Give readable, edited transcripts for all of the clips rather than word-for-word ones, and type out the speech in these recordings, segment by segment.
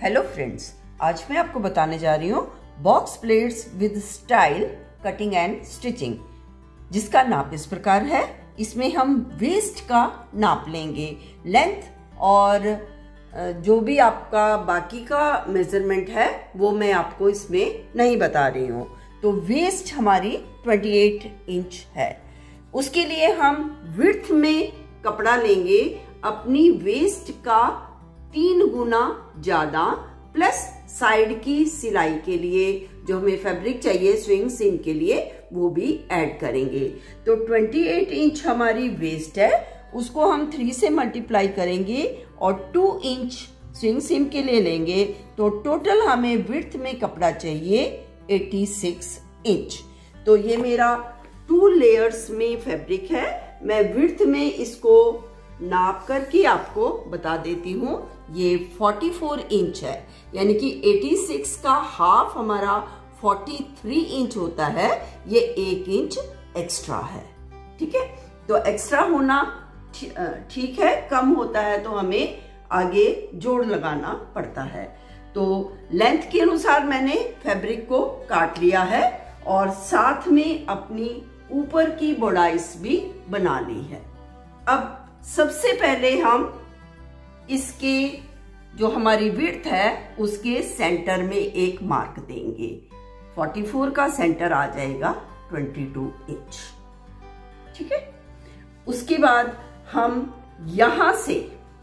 Hello friends, आज मैं आपको बताने जा रही हूँ box plates with style cutting and stitching, जिसका नाप इस प्रकार है। इसमें हम वेस्ट का नाप लेंगे, लेंथ और जो भी आपका बाकी का मेजरमेंट है वो मैं आपको इसमें नहीं बता रही हूँ। तो वेस्ट हमारी 28 इंच है। उसके लिए हम विड्थ में कपड़ा लेंगे अपनी वेस्ट का 3 गुना ज्यादा, प्लस साइड की सिलाई के लिए जो हमें फैब्रिक चाहिए स्विंग सीम के लिए वो भी ऐड करेंगे। तो 28 इंच हमारी वेस्ट है, उसको हम 3 से मल्टीप्लाई करेंगे और 2 इंच स्विंग सीम के लिए लेंगे। तो टोटल हमें विड्थ में कपड़ा चाहिए 86 इंच। तो ये मेरा 2 लेयर्स में फैब्रिक है। मैं विड्थ में इसको नाप करके आपको बता देती हूँ। ये 44 इंच है, यानी कि 86 का हाफ हमारा 43 इंच होता है। ये 1 इंच एक्स्ट्रा है, ठीक है। तो एक्स्ट्रा होना ठीक है, कम होता है तो हमें आगे जोड़ लगाना पड़ता है। तो लेंथ के अनुसार मैंने फैब्रिक को काट लिया है और साथ में अपनी ऊपर की बॉर्डर्स भी बना ली है। अब सबसे पहले हम इसके जो हमारी विड्थ है उसके सेंटर में एक मार्क देंगे। 44 का सेंटर आ जाएगा 22 इंच, ठीक है। उसके बाद हम यहां से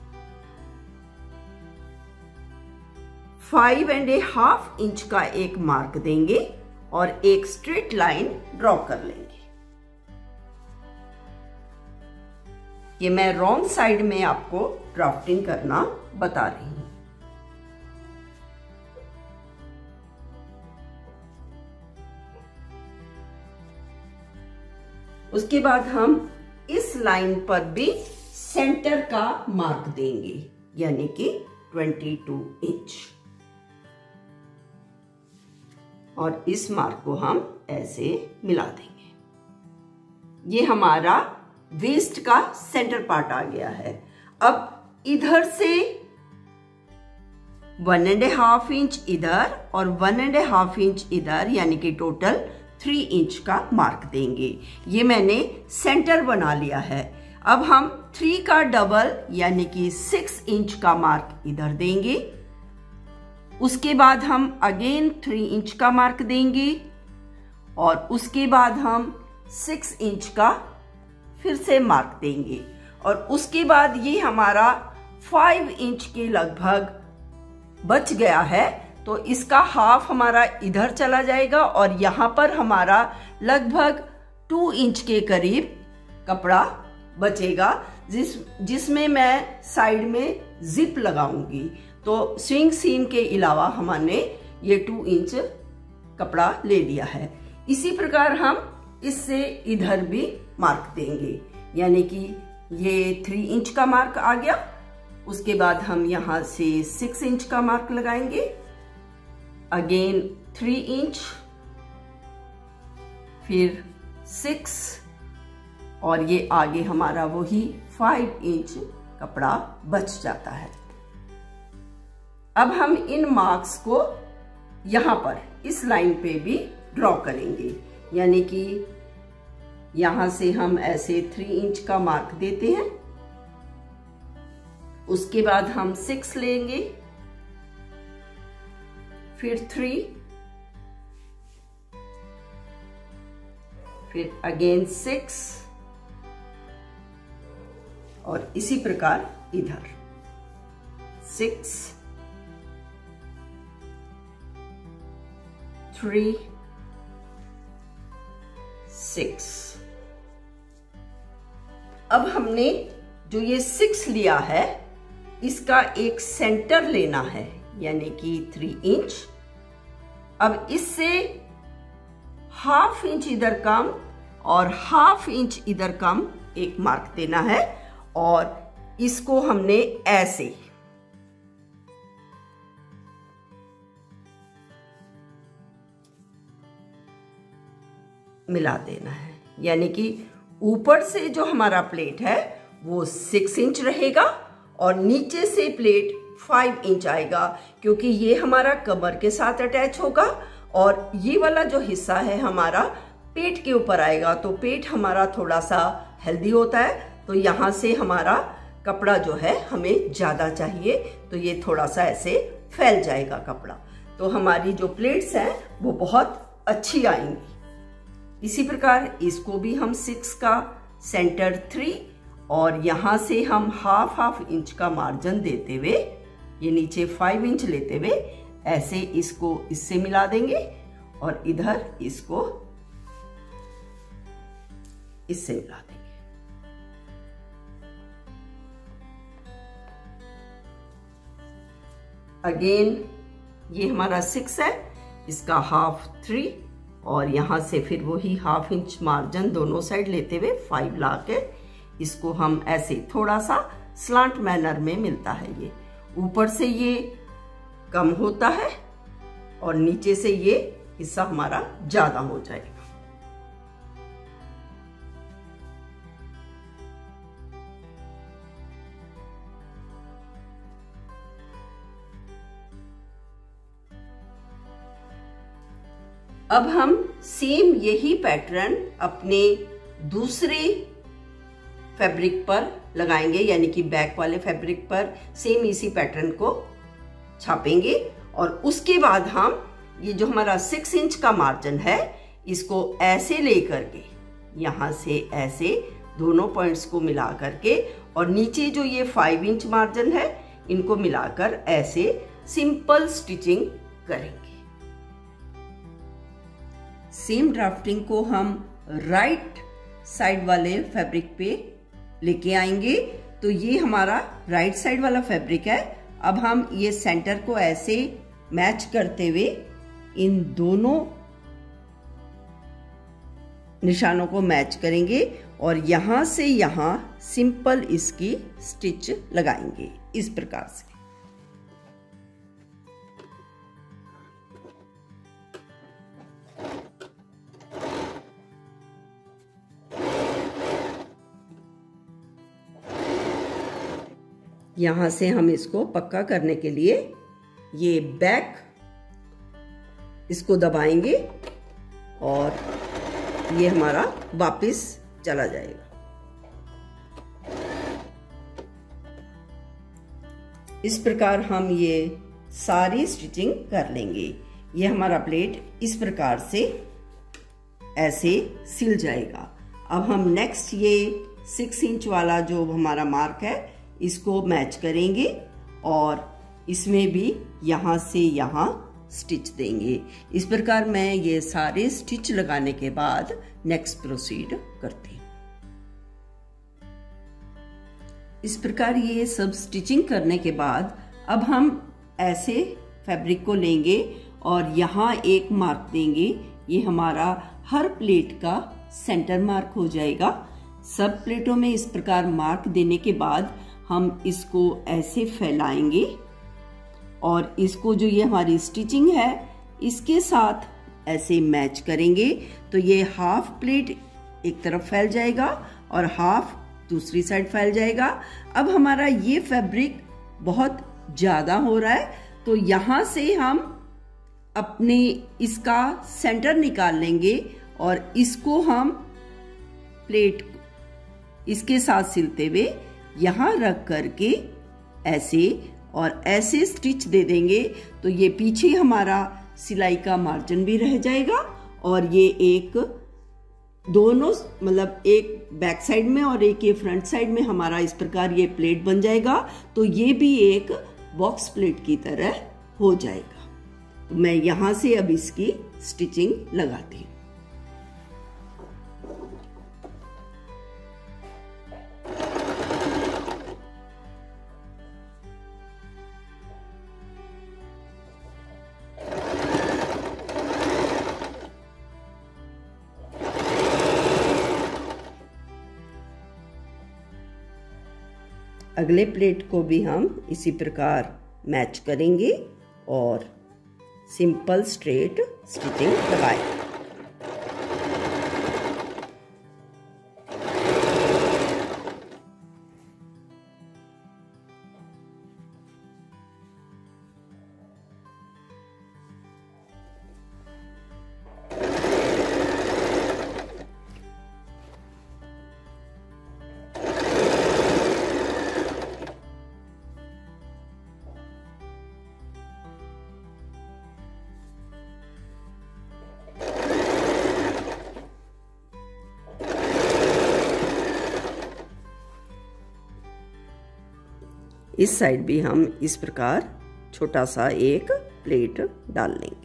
5.5 इंच का एक मार्क देंगे और एक स्ट्रेट लाइन ड्रॉ कर लेंगे। ये मैं रॉन्ग साइड में आपको ड्राफ्टिंग करना बता रही हूं। उसके बाद हम इस लाइन पर भी सेंटर का मार्क देंगे, यानी कि 22 इंच, और इस मार्क को हम ऐसे मिला देंगे। ये हमारा वेस्ट का सेंटर पार्ट आ गया है। अब इधर से 1.5 इंच इधर और 1.5 इंच इधर, यानी कि टोटल 3 इंच का मार्क देंगे। ये मैंने सेंटर बना लिया है। अब हम 3 का डबल यानी कि 6 इंच का मार्क इधर देंगे। उसके बाद हम अगेन 3 इंच का मार्क देंगे और उसके बाद हम 6 इंच का फिर से मार्क देंगे और उसके बाद ये हमारा 5 इंच के लगभग बच गया है। तो इसका हाफ हमारा इधर चला जाएगा और यहाँ पर हमारा लगभग 2 इंच के करीब कपड़ा बचेगा, जिसमें मैं साइड में जिप लगाऊंगी। तो स्विंग सीम के अलावा हमने ये 2 इंच कपड़ा ले लिया है। इसी प्रकार हम इससे इधर भी मार्क देंगे, यानी कि ये 3 इंच का मार्क आ गया। उसके बाद हम यहां से 6 इंच का मार्क लगाएंगे, अगेन 3 इंच, फिर 6 और ये आगे हमारा वही 5 इंच कपड़ा बच जाता है। अब हम इन मार्क्स को यहां पर इस लाइन पे भी ड्रॉ करेंगे, यानी कि यहां से हम ऐसे 3 इंच का मार्क देते हैं। उसके बाद हम 6 लेंगे, फिर 3, फिर अगेन 6 और इसी प्रकार इधर 6, 3, 6। अब हमने जो ये 6 लिया है इसका एक सेंटर लेना है, यानी कि 3 इंच। अब इससे ½ इंच इधर कम और ½ इंच इधर कम एक मार्क देना है और इसको हमने ऐसे मिला देना है, यानी कि ऊपर से जो हमारा प्लेट है वो 6 इंच रहेगा और नीचे से प्लेट 5 इंच आएगा, क्योंकि ये हमारा कमर के साथ अटैच होगा और ये वाला जो हिस्सा है हमारा पेट के ऊपर आएगा। तो पेट हमारा थोड़ा सा हेल्दी होता है, तो यहाँ से हमारा कपड़ा जो है हमें ज़्यादा चाहिए, तो ये थोड़ा सा ऐसे फैल जाएगा कपड़ा। तो हमारी जो प्लेट्स हैं वो बहुत अच्छी आएंगी। इसी प्रकार इसको भी हम 6 का सेंटर 3 और यहाँ से हम हाफ इंच का मार्जिन देते हुए, ये नीचे 5 इंच लेते हुए ऐसे इसको इससे मिला देंगे और इधर इसको इससे मिला देंगे। अगेन ये हमारा 6 है, इसका हाफ 3 और यहाँ से फिर वही हाफ इंच मार्जिन दोनों साइड लेते हुए 5 ला के इसको हम ऐसे थोड़ा सा स्लांट मैनर में मिलता है। ये ऊपर से ये कम होता है और नीचे से ये हिस्सा हमारा ज्यादा हो जाएगा। अब हम सेम यही पैटर्न अपने दूसरे फैब्रिक पर लगाएंगे, यानी कि बैक वाले फैब्रिक पर सेम इसी पैटर्न को छापेंगे और उसके बाद हम ये जो हमारा 6 इंच का मार्जिन है इसको ऐसे लेकर के यहाँ से ऐसे दोनों पॉइंट्स को मिला करके और नीचे जो ये 5 इंच मार्जिन है इनको मिलाकर ऐसे सिंपल स्टिचिंग करेंगे। सेम ड्राफ्टिंग को हम राइट साइड वाले फैब्रिक पे लेके आएंगे। तो ये हमारा राइट साइड वाला फैब्रिक है। अब हम ये सेंटर को ऐसे मैच करते हुए इन दोनों निशानों को मैच करेंगे और यहां से यहां सिंपल इसकी स्टिच लगाएंगे इस प्रकार से। यहां से हम इसको पक्का करने के लिए ये बैक इसको दबाएंगे और ये हमारा वापस चला जाएगा। इस प्रकार हम ये सारी स्टिचिंग कर लेंगे। ये हमारा प्लेट इस प्रकार से ऐसे सिल जाएगा। अब हम नेक्स्ट ये 6 इंच वाला जो हमारा मार्क है इसको मैच करेंगे और इसमें भी यहां से यहां स्टिच देंगे। इस प्रकार मैं ये सारे स्टिच लगाने के बाद नेक्स्ट प्रोसीड करती हूँ। इस प्रकार ये सब स्टिचिंग करने के बाद अब हम ऐसे फैब्रिक को लेंगे और यहाँ एक मार्क देंगे। ये हमारा हर प्लेट का सेंटर मार्क हो जाएगा। सब प्लेटों में इस प्रकार मार्क देने के बाद हम इसको ऐसे फैलाएंगे और इसको जो ये हमारी स्टिचिंग है इसके साथ ऐसे मैच करेंगे। तो ये हाफ प्लेट एक तरफ फैल जाएगा और हाफ दूसरी साइड फैल जाएगा। अब हमारा ये फैब्रिक बहुत ज्यादा हो रहा है, तो यहां से हम अपने इसका सेंटर निकाल लेंगे और इसको हम प्लेट इसके साथ सिलते हुए यहां रख करके ऐसे और ऐसे स्टिच दे देंगे। तो ये पीछे हमारा सिलाई का मार्जिन भी रह जाएगा और ये एक दोनों मतलब एक बैक साइड में और एक ये फ्रंट साइड में हमारा इस प्रकार ये प्लेट बन जाएगा। तो ये भी एक बॉक्स प्लेट की तरह हो जाएगा। तो मैं यहां से अब इसकी स्टिचिंग लगाती हूँ। अगले प्लेट को भी हम इसी प्रकार मैच करेंगे और सिंपल स्ट्रेट स्टिचिंग लगाएंगे। इस साइड भी हम इस प्रकार छोटा सा एक प्लेट डाल लेंगे।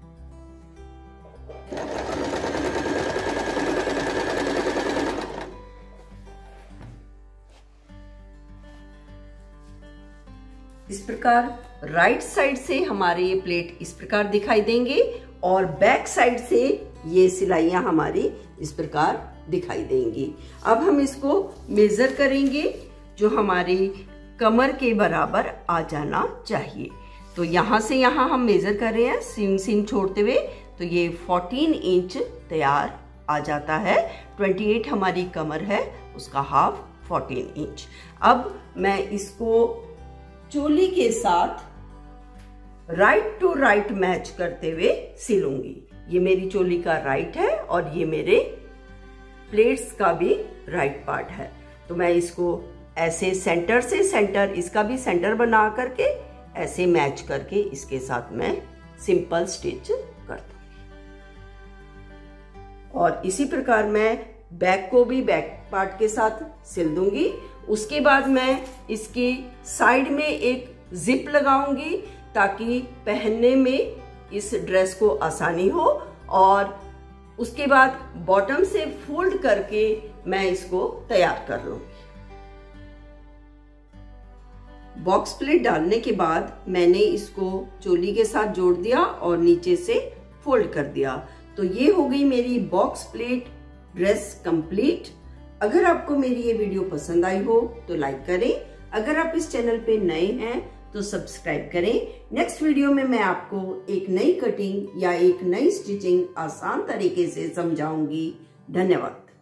इस प्रकार राइट साइड से हमारे ये प्लेट इस प्रकार दिखाई देंगे और बैक साइड से ये सिलाइयां हमारी इस प्रकार दिखाई देंगी। अब हम इसको मेजर करेंगे जो हमारी कमर के बराबर आ जाना चाहिए। तो यहाँ से यहाँ हम मेजर कर रहे हैं सीम छोड़ते हुए, तो ये 14 इंच तैयार आ जाता है। 28 हमारी कमर है, उसका हाफ 14 इंच। अब मैं इसको चोली के साथ राइट टू राइट मैच करते हुए सिलूंगी। ये मेरी चोली का राइट है और ये मेरे प्लेट्स का भी राइट पार्ट है। तो मैं इसको ऐसे सेंटर से सेंटर, इसका भी सेंटर बना करके ऐसे मैच करके इसके साथ मैं सिंपल स्टिच कर दूंगी। और इसी प्रकार मैं बैक को भी बैक पार्ट के साथ सिल दूंगी। उसके बाद मैं इसकी साइड में एक जिप लगाऊंगी ताकि पहनने में इस ड्रेस को आसानी हो, और उसके बाद बॉटम से फोल्ड करके मैं इसको तैयार कर लूंगी। बॉक्स प्लेट डालने के बाद मैंने इसको चोली के साथ जोड़ दिया और नीचे से फोल्ड कर दिया। तो ये हो गई मेरी बॉक्स प्लेट ड्रेस कंप्लीट। अगर आपको मेरी ये वीडियो पसंद आई हो तो लाइक करें। अगर आप इस चैनल पे नए हैं तो सब्सक्राइब करें। नेक्स्ट वीडियो में मैं आपको एक नई कटिंग या एक नई स्टिचिंग आसान तरीके से समझाऊंगी। धन्यवाद।